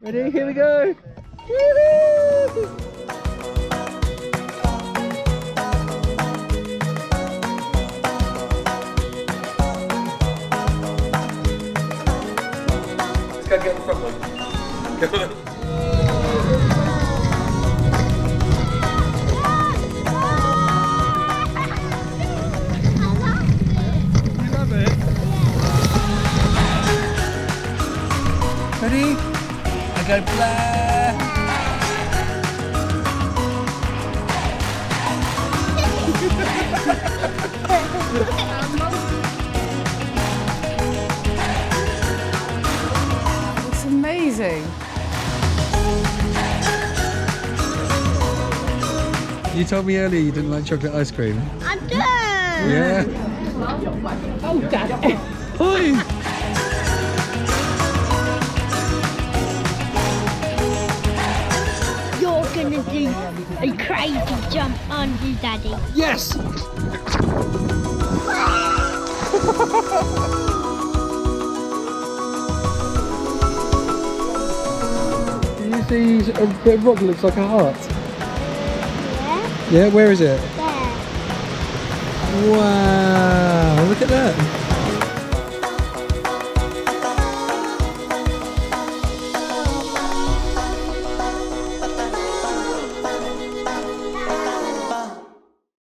Ready? Here we go! Woo-hoo! Let's go get the front one. Come on. Ready? I go blah. It's amazing. You told me earlier you didn't like chocolate ice cream. I do. Yeah. Oh, Dad. Oi. You're gonna do a crazy jump, aren't you, Daddy? Yes! Did you see a bit of rock that looks like a heart? Yeah. Yeah, where is it? There. Wow, look at that.